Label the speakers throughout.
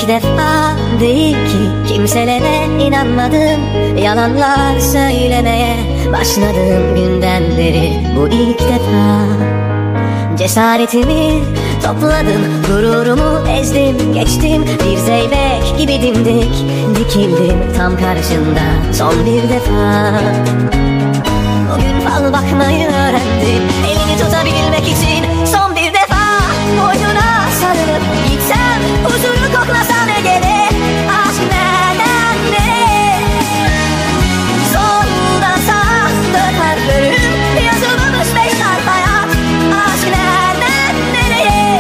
Speaker 1: ilk defa değil ki kimselere inanmadım, yalanlar söylemeye başladığım günden beri bu ilk defa. Cesaretimi topladım, gururumu ezdim, geçtim bir zeybek gibi dimdik, dikildim tam karşında son bir defa. O gün fal bakmayı öğrendim, elini tutabilmek için son bir defa. Boynuna sarılıp gitsem, huzuru koklasam Ege'de, aşk nereden nereye? Solda sağ dört harflerim yazılmış 5 harf hayat, aşk nereden nereye?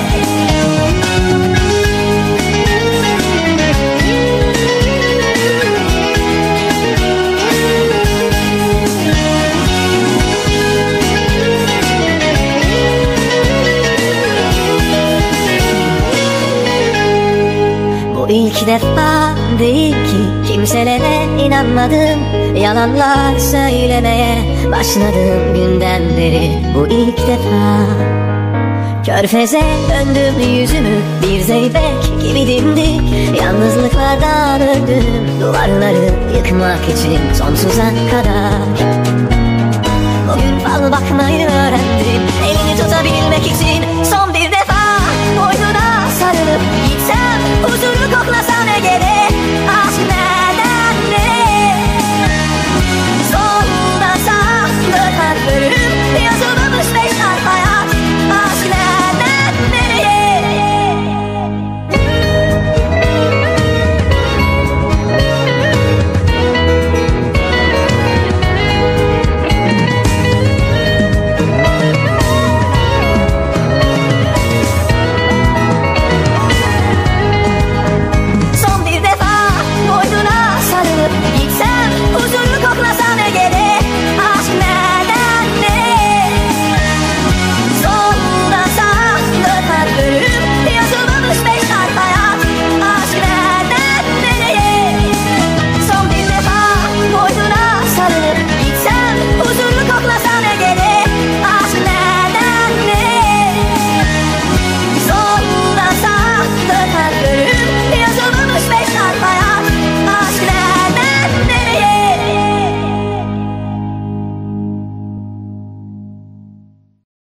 Speaker 1: Bu ilk defa değil ki kimselere inanmadım, yalanlar söylemeye başladığım günden beri bu ilk defa. Körfeze döndüm yüzümü, bir zeybek gibi dimdik, yalnızlıklardan öldüm, duvarları yıkmak için sonsuza kadar. O gün fal bakmayı öğrendim, elini tutabilmek için son bir